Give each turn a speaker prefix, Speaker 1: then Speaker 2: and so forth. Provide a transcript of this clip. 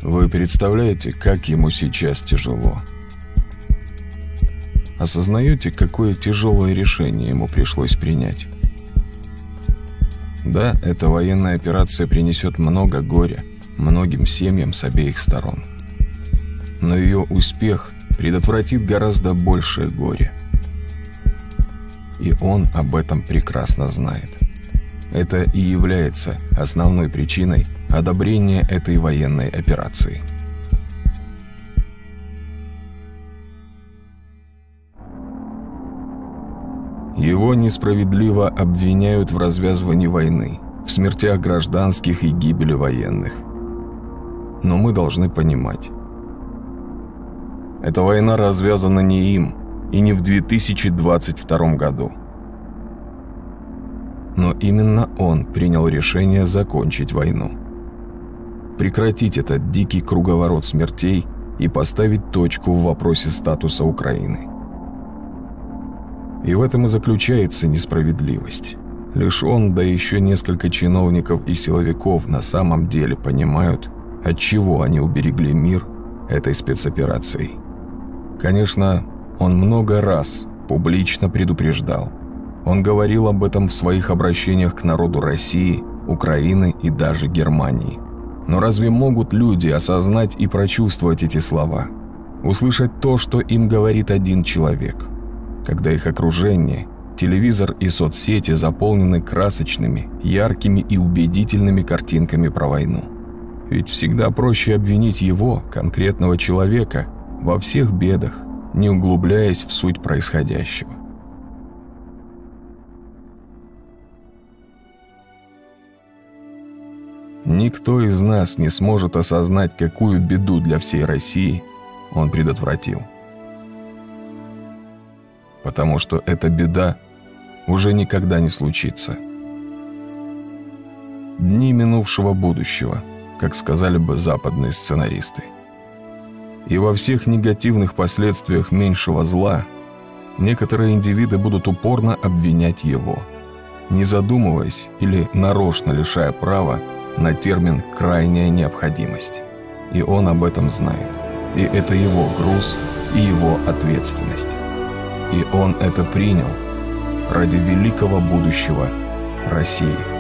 Speaker 1: Вы представляете, как ему сейчас тяжело? Осознаете, какое тяжелое решение ему пришлось принять? Да, эта военная операция принесет много горя многим семьям с обеих сторон. Но ее успех предотвратит гораздо большее горе. И он об этом прекрасно знает. Это и является основной причиной одобрения этой военной операции. Его несправедливо обвиняют в развязывании войны, в смертях гражданских и гибели военных. Но мы должны понимать, эта война развязана не им и не в 2022 году. Но именно он принял решение закончить войну, прекратить этот дикий круговорот смертей и поставить точку в вопросе статуса Украины. И в этом и заключается несправедливость. Лишь он, да еще несколько чиновников и силовиков на самом деле понимают, отчего они уберегли мир этой спецоперацией. Конечно, он много раз публично предупреждал. Он говорил об этом в своих обращениях к народу России, Украины и даже Германии. Но разве могут люди осознать и прочувствовать эти слова? Услышать то, что им говорит один человек? Когда их окружение, телевизор и соцсети заполнены красочными, яркими и убедительными картинками про войну. Ведь всегда проще обвинить его, конкретного человека, во всех бедах, не углубляясь в суть происходящего. Никто из нас не сможет осознать, какую беду для всей России он предотвратил. Потому что эта беда уже никогда не случится. Дни минувшего будущего, как сказали бы западные сценаристы. И во всех негативных последствиях меньшего зла некоторые индивиды будут упорно обвинять его, не задумываясь или нарочно лишая права на термин «крайняя необходимость». И он об этом знает. И это его груз и его ответственность. И он это принял ради великого будущего России.